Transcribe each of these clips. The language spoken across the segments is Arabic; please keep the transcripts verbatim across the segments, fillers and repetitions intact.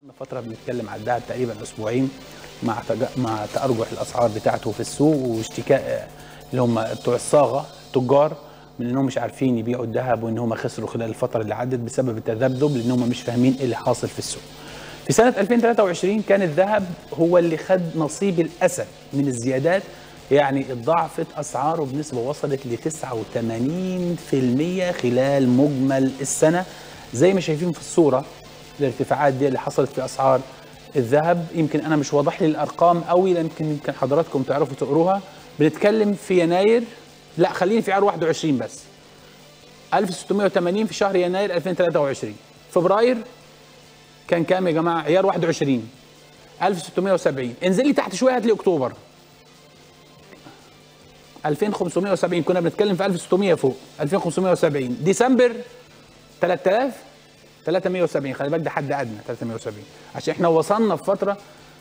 فترة بنتكلم على الذهب تقريبا اسبوعين مع مع تأرجح الاسعار بتاعته في السوق واشتكاء اللي هم بتوع الصاغة التجار من انهم مش عارفين يبيعوا الذهب وان هم خسروا خلال الفترة اللي عدت بسبب التذبذب لان هم مش فاهمين ايه اللي حاصل في السوق. في سنة ألفين وثلاثة وعشرين كان الذهب هو اللي خد نصيب الاسد من الزيادات، يعني اتضاعفت اسعاره بنسبة وصلت ل تسعة وثمانين بالمئة خلال مجمل السنة زي ما شايفين في الصورة. الارتفاعات دي اللي حصلت في اسعار الذهب يمكن انا مش واضح لي الارقام قوي، يمكن يمكن حضراتكم تعرفوا تقروها. بنتكلم في يناير، لا خليني في عيار واحد وعشرين بس، ألف وستمئة وثمانين في شهر يناير ألفين وثلاثة وعشرين. فبراير كان كام يا جماعه؟ عيار واحد وعشرين ألف وستمئة وسبعين. انزل لي تحت شويه هات لي اكتوبر ألفين وخمسمئة وسبعين، كنا بنتكلم في ألف وستمئة فوق ألفين وخمسمئة وسبعين. ديسمبر ثلاثة آلاف ثلاثمئة وسبعين، خلي بالك ده حد ادنى ثلاثمئة وسبعين عشان احنا وصلنا في فتره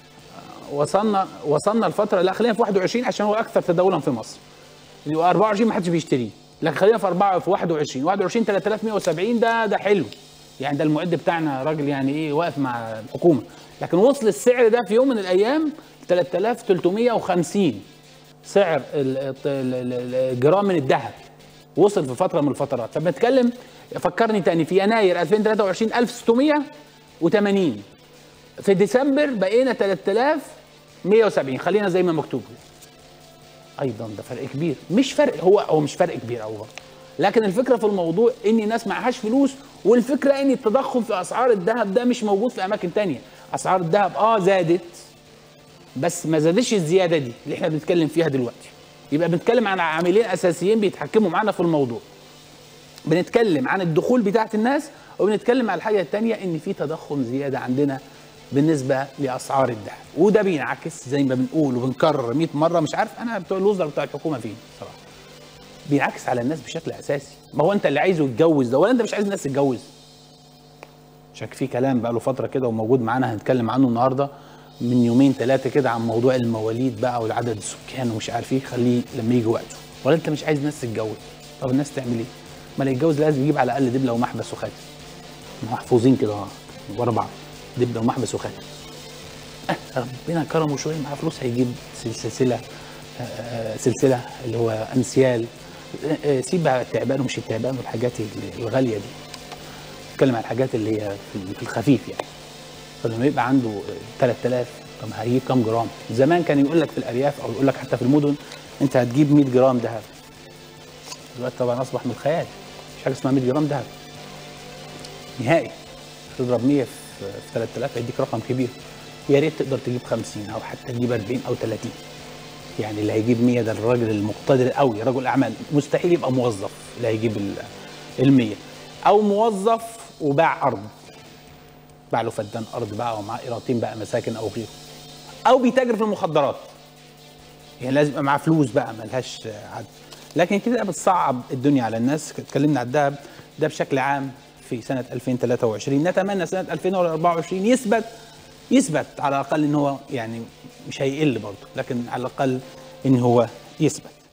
وصلنا وصلنا الفتره، لا خلينا في واحد وعشرين عشان هو اكثر تداولا في مصر. أربعة وعشرين ما حدش بيشتريه، لكن خلينا في أربعة في واحد وعشرين واحد وعشرين ثلاثة آلاف ومئة وسبعين. ده ده حلو يعني، ده المعد بتاعنا راجل يعني ايه واقف مع الحكومه. لكن وصل السعر ده في يوم من الايام ثلاثة آلاف وثلاثمئة وخمسين سعر الجرام من الذهب، وصل في فتره من الفترات. فبنتكلم فكرني تاني في يناير ألفين وثلاثة وعشرين ألف وستمئة وثمانين، في ديسمبر بقينا ثلاثة آلاف ومئة وسبعين، خلينا زي ما مكتوب. ايضا ده فرق كبير، مش فرق هو هو مش فرق كبير قوي برضه، لكن الفكره في الموضوع ان الناس معهاش فلوس، والفكره ان التضخم في اسعار الذهب ده مش موجود في اماكن ثانيه. اسعار الذهب اه زادت بس ما زادتش الزياده دي اللي احنا بنتكلم فيها دلوقتي. يبقى بنتكلم عن عاملين اساسيين بيتحكموا معانا في الموضوع. بنتكلم عن الدخول بتاعت الناس، وبنتكلم على الحاجه الثانيه ان في تضخم زياده عندنا بالنسبه لاسعار الذهب، وده بينعكس زي ما بنقول وبنكرر مئة مره. مش عارف انا بتوع الوزراء بتوع الحكومه فين صراحه. بينعكس على الناس بشكل اساسي. ما هو انت اللي عايزه يتجوز ده ولا انت مش عايز الناس تتجوز؟ عشان في كلام بقى له فتره كده وموجود معانا هنتكلم عنه النهارده من يومين ثلاثه كده عن موضوع المواليد بقى والعدد السكان ومش عارف ايه، خليه لما يجي وقته. ولا انت مش عايز الناس تتجوز؟ طب الناس تعمل ايه؟ ما اللي يتجوز لازم يجيب على الاقل دبله ومحبس وخاتم محفوظين كده ورا بعض، دبله ومحبس وخاتم. أه ربنا كرمه شويه معاه فلوس هيجيب سلسله آه سلسله اللي هو انسيال. آه سيب بقى التعبان ومش التعبان والحاجات الغاليه دي، نتكلم عن الحاجات اللي هي في الخفيف يعني. فلما يبقى عنده ثلاثة آلاف، طب هيجيب كام جرام؟ زمان كان يقول لك في الارياف او يقول لك حتى في المدن انت هتجيب مئة جرام ذهب. دلوقتي طبعا اصبح من الخيال، مش حاجه اسمها مئة جرام ذهب نهائي. تضرب مئة في ثلاثة آلاف هيديك رقم كبير. يا ريت تقدر تجيب خمسين او حتى تجيب أربعين او ثلاثين. يعني اللي هيجيب مئة ده الراجل المقتدر قوي، رجل اعمال. مستحيل يبقى موظف اللي هيجيب ال مئة، او موظف وباع ارض، باع له فدان ارض بقى ومعاه قيراطين بقى مساكن او غيره، او بيتاجر في المخدرات. يعني لازم يبقى معاه فلوس بقى ملهاش عد. لكن كده بتصعب الدنيا على الناس. اتكلمنا على الذهب ده بشكل عام في سنه ألفين وثلاثة وعشرين. نتمنى سنه ألفين وأربعة وعشرين يثبت يثبت على الاقل ان هو يعني مش هيقل برضه، لكن على الاقل ان هو يثبت.